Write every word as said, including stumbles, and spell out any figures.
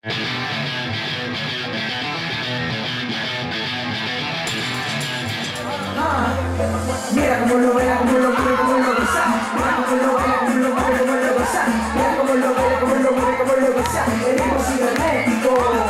Mira cómo lo baila, cómo lo mueve, cómo lo goza. Mira cómo lo baila, cómo lo mueve, cómo lo goza. Mira cómo lo baila, cómo lo mueve, cómo lo goza. El ritmo cibernético.